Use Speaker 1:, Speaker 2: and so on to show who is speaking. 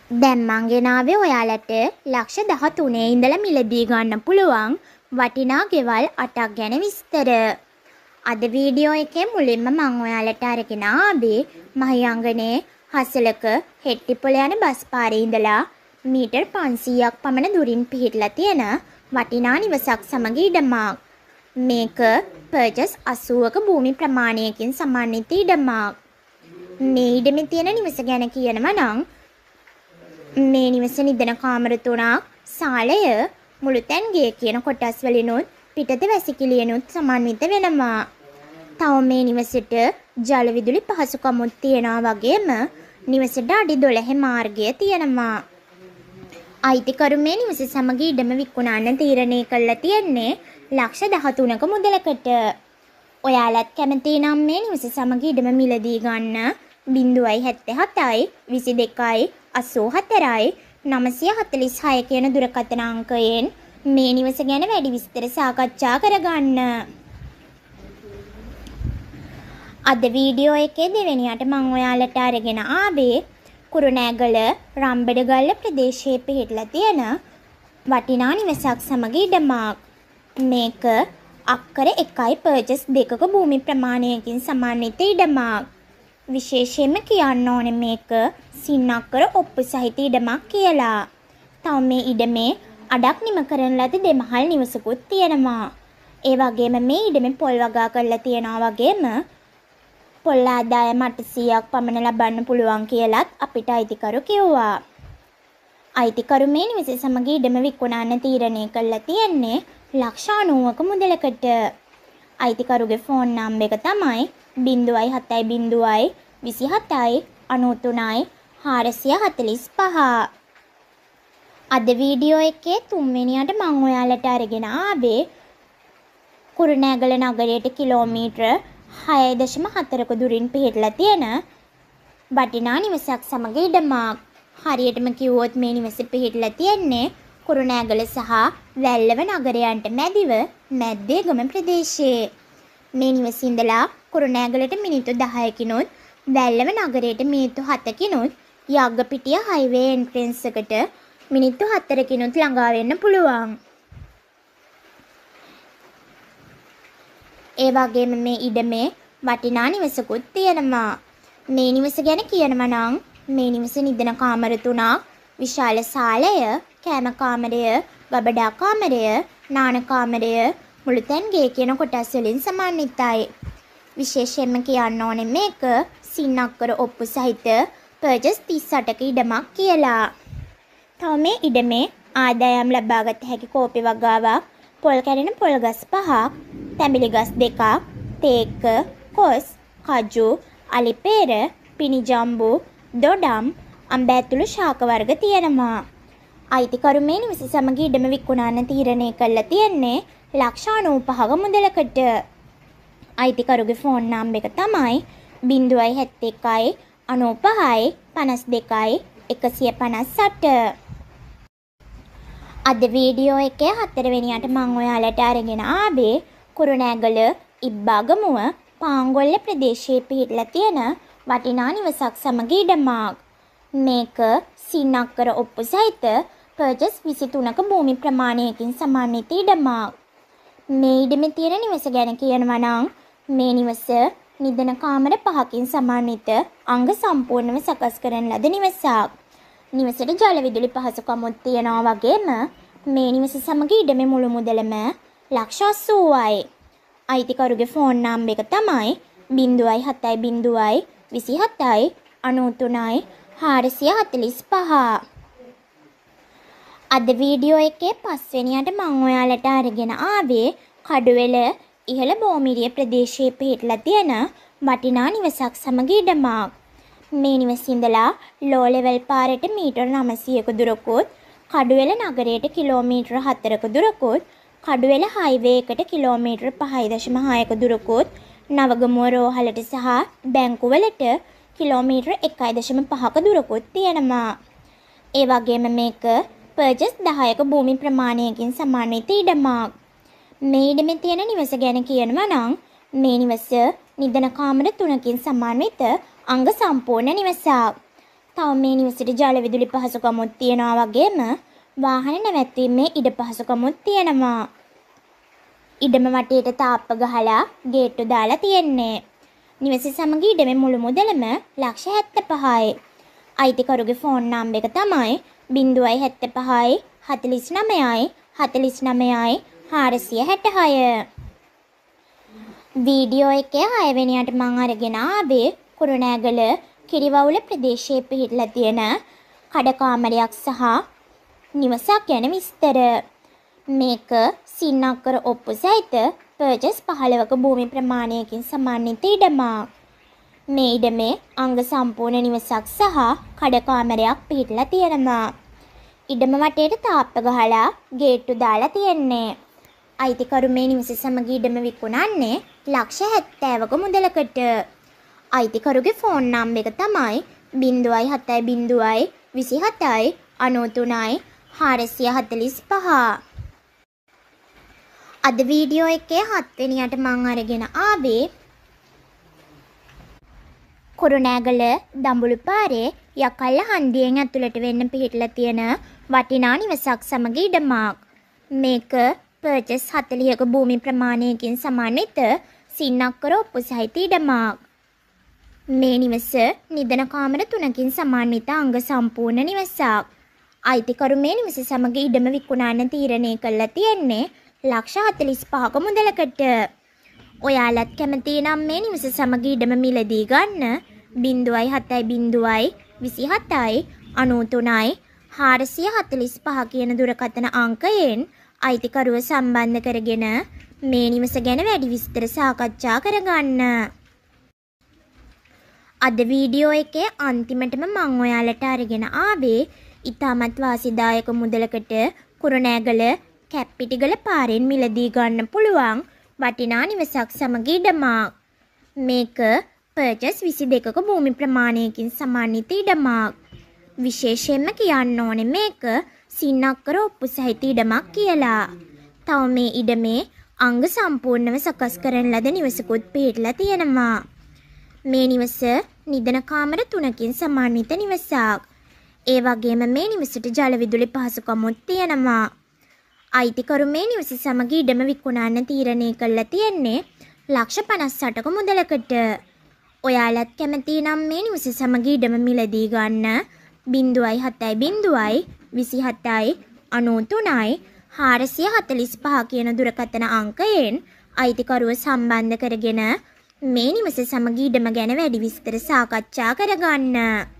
Speaker 1: දැන් මං ගෙනාවේ ඔයාලට ලක්ෂ 13 ඉඳලා මිලදී ගන්න පුළුවන් වටිනා ගෙවල් 8ක් ගැන විස්තර. අද වීඩියෝ එකේ මුලින්ම මං ඔයාලට අරගෙන ආවේ මහියංගනේ හසලක හෙට්ටිපොළ යන බස් පාරේ ඉඳලා මීටර් 500ක් පමණ දුරින් පිහිටලා තියෙන වටිනා නිවසක් සමග ඉඩමක්. මේක පර්චස් 80ක භූමි ප්‍රමාණයකින් සමන්විත ඉඩමක්. මේ ඉඩමේ තියෙන නිවස ගැන කියනවා නම් මේ නිවස නිදන කාමර 3ක්, සාලය, මුළුතැන්ගේ කියන කොටස් වලිනුත් පිටත වැසිකිළියනුත් සමන්විත වෙනවා. තව මේ නිවසට ජල විදුලි පහසුකමුත් තියෙනවා වගේම නිවසට අඩි 12 මාර්ගය තියෙනවා. අයිතිකරු මේ නිවස සමග ඉඩම විකුණන්න තීරණය කළා තියෙන්නේ ලක්ෂ 13ක මුදලකට. ඔයාලත් කැමති නම් මේ නිවස සමග ඉඩම මිලදී ගන්න 077යි 22යි 84යි 946 කියන දුරකථන අංකයෙන් මේ නිවස ගැන වැඩි විස්තර සාකච්ඡා කරගන්න. අද වීඩියෝ එකේ දෙවෙනියට මම ඔයාලට අරගෙන ආවේ කුරුණෑගල රම්බඩගල්ල ප්‍රදේශයේ පිහිටලා තියෙන වටිනා නිවසක් සමග ඉඩමක්. මේක අක්කර 1යි පර්චස් 2ක භූමි ප්‍රමාණයකින් සමන්විත ඉඩමක්. විශේෂයෙන්ම කියන්න ඕනේ මේක සින්නක්කර ඔප්පු සහිත ඉඩමක් කියලා. තව මේ ඉඩමේ අඩක් නිම කරන ලද දෙමහල් නිවසකුත් තියෙනවා. ඒ වගේම මේ ඉඩමේ පොල් වගා කරලා තියෙනවා වගේම පොල් ආදායම 800ක් පමණ ලබන්න පුළුවන් කියලත් අපිට අයිතිකරු කිව්වා. අයිතිකරු මේ නිවස සමග ඉඩම විකුණන්න තීරණය කළා තියෙන්නේ ලක්ෂ 90ක මුදලකට. අයිතිකරුගේ ෆෝන් නම්බර් එක තමයි 070යි 27යි 93යි 445. අද වීඩියෝ එකේ තුන්වෙනියට මම ඔයාලට අරගෙන ආවේ කුරුණෑගල නගරයට කිලෝමීටර 6.4ක දුරින් පිහිටලා තියෙන වටිනා නිවසක් සමග ඉඩමක්. හරියටම කිව්වොත් මේ නිවස පිහිටලා තියෙන්නේ කුරුණෑගල සහ වැල්ලව නගරයන්ට මැදිව මැද්දේගම ප්‍රදේශයේ. මේ නිවස ඉඳලා කුරුණෑගලට මිනිත්තු 10කිනුත් වැල්ලව නගරයට මිනිත්තු 7කිනුත් යග්ගපිටිය හයිවේ එන්ට්‍රන්ස් එකට මිනිත්තු 4කිනුත් ළඟා වෙන්න පුළුවන්. ඒ වගේම මේ ඉඩමේ වටිනා නිවසකුත් තියෙනවා. මේ නිවස ගැන කියනවා නම් මේ නිවස නිදන කාමර 3ක්, විශාල සාලය, කෑම කාමරය, ගබඩා කාමරය, නාන කාමරය, මුළුතැන්ගේ කියන කොටස් වලින් සමන්විතයි. විශේෂයෙන්ම කියන්න ඕනේ මේක සින්නක්කර ඔප්පු සහිත පර්චස් 38ක ඉඩමක් කියලා. තව මේ ඉඩමේ ආදායම් ලබාගත හැකි කෝපි වගාවක්, පොල් කැඩෙන පොල් ගස් 5ක්, තැඹිලි ගස් 2ක්, තේක, කොස්, කජු, අලිපේර, පිනිජම්බු, දොඩම්, අඹ ඇතුළු ශාක වර්ග තියෙනවා. අයිතිකරු මේ නිවස සමග ඉඩම විකුණන්න තීරණය කළා තියෙන්නේ ලක්ෂ 95ක මුදලකට. අයිතිකරුගේ ෆෝන් නම්බර් එක තමයි 071යි 95යි 52යි 158. අද වීඩියෝ එකේ 4 වෙනියට මම ඔයාලට අරගෙන ආවේ කුරුණෑගල ඉබ්බාගමුව පාංගොල්ල ප්‍රදේශයේ පිහිටලා තියෙන වටිනා නිවසක් සමග ඉඩමක්. මේක සින්නක්කර ඔප්පු සහිත පර්චස් 23ක භූමි ප්‍රමාණයකින් සමන්විත ඉඩමක්. මේ ඉඩමේ තියෙන නිවස ගැන කියනවා නම් මේ නිවස නිදන කාමර 5කින් සමන්විත අංග සම්පූර්ණව සකස් කරන ලද නිවසක්. නිවසට ජල විදුලි පහසුකමුත් තියෙනවා වගේම මේ නිවස සමග ඉඩමේ මුළු මුදලම ලක්ෂ 80යි. අයිතිකරුගේ ෆෝන් නම්බර් එක තමයි 070යි 27යි 93යි 445. අද වීඩියෝ එකේ 5 වෙනියට මම ඔයාලට අරගෙන ආවේ කඩුවෙල ඉහළ බෝමිරිය ප්‍රදේශයේ පිහිටලා තියෙන වටිනා නිවසක් සමග ඉඩමක්. මේ නිවස ඉඳලා ලෝ ලෙවල් පාරට මීටර 900ක දුරකුත්, කඩුවෙල නගරයට කිලෝමීටර 4ක දුරකුත්, කඩුවෙල හයිවේ එකට කිලෝමීටර 5.6ක දුරකුත්, නවගමුව රෝහලට සහ බැංකුවලට කිලෝමීටර 1.5ක දුරකුත් තියෙනවා. ඒ වගේම මේක පර්චස් 10ක භූමි ප්‍රමාණයකින් සමන්විත ඉඩමක්. මේ ඉඩමේ තියෙන නිවස ගැන කියනවා නම් මේ නිවස නිදන කාමර 3කින් සමන්විත අංග සම්පූර්ණ නිවසක්. තව මේ නිවසේට ජල විදුලි පහසුකමුත් තියනවා වගේම වාහන නැවැත්වීමේ ඉඩ පහසුකමුත් තියෙනවා. ඉඩම වටේට තාප්ප ගහලා ගේට්ටු දාලා තියෙන්නේ. නිවසේ සමග ඉඩමේ මුළු මුදලම $75,000යි. අයිතිකරුගේ ෆෝන් නම්බර් එක තමයි 075යි 49යි 49යි 466. වීඩියෝ එකේ 6 වෙනියට මම අරගෙන ආවේ කුරුණෑගල කිරිවවුල ප්‍රදේශයේ පිහිටලා තියෙන කඩකාමරයක් සහ නිවසක් ගැන විස්තර. මේක සින්නක්කර ඔප්පු සහිත පර්චස් 15ක භූමි ප්‍රමාණයකින් සමන්විත ඉඩමක්. මේ ඉඩමේ අංග සම්පූර්ණ නිවසක් සහ කඩකාමරයක් පිහිටලා තියෙනවා. ඉඩම වටේට තාප්ප ගහලා ගේට්ටු දාලා තියෙන්නේ. අයිතිකරු මේ නිවස සමග ඉඩම විකුණන්නේ $70,000ක මුදලකට. අයිතිකරුගේ ෆෝන් නම්බර් එක තමයි 070 27 93 445. අද වීඩියෝ එකේ 7 වෙනියට මම අරගෙන ආවේ කුරුණෑගල දඹුලු පාරේ යකල්ල හන්දියෙන් ඇතුළට වෙන්න පිහිටලා තියෙන වටිනා නිවසක් සමග ඉඩමක්. මේක පර්චස් 40ක භූමි ප්‍රමාණයකින් සමන්විත සින්නක්කර ඔප්පු සහිත ඉඩමක්. මේ නිවස නිදන කාමර 3කින් සමන්විත අංග සම්පූර්ණ නිවසක්. අයිතිකරු මේ නිවස සමග ඉඩම විකුණන්න තීරණය කළා තියෙන්නේ $45,000ක මුදලකට. ඔයාලත් කැමති නම් මේ නිවස සමග ඉඩම මිලදී ගන්න 070 27 93 445 කියන දුරකථන අංකයෙන් අයිතිකරුව සම්බන්ධ කරගෙන මේ නිවස ගැන වැඩි විස්තර සාකච්ඡා කරගන්න. අද වීඩියෝ එකේ අන්තිමටම මම ඔයාලට අරගෙන ආවේ ඉතාමත් වාසිදායක මුදලකට කුරුණෑගල කැප්පිටිගල පාරෙන් මිලදී ගන්න පුළුවන් වටිනා නිවසක් සමග ඉඩමක්. මේක පර්චස් 22ක භූමි ප්‍රමාණයකින් සමන්විත ඉඩමක්. විශේෂයෙන්ම කියන්න ඕනේ මේක සින්නක්කර ඔප්පු සහිත ඉඩමක් කියලා. තව මේ ඉඩමේ අංග සම්පූර්ණව සකස් කරන ලද නිවසකුත් පිහිටලා තියෙනවා. මේ නිවස නිදන කාමර 3කින් සමන්විත නිවසක්. ඒ වගේම මේ නිවසට ජල විදුලි පහසුකමුත් තියෙනවා. අයිතිකරු මේ නිවස සමග ඉඩම විකුණන්න තීරණය කළා තියෙන්නේ $58,000ක මුදලකට. ඔයාලත් කැමති නම් මේ නිවස සමග ඉඩම මිලදී ගන්න 070 27 93 445 කියන දුරකථන අංකයෙන් අයිතිකරුව සම්බන්ධ කරගෙන මේ නිවස සමග ඉඩම ගැන වැඩි විස්තර සාකච්ඡා කරගන්න.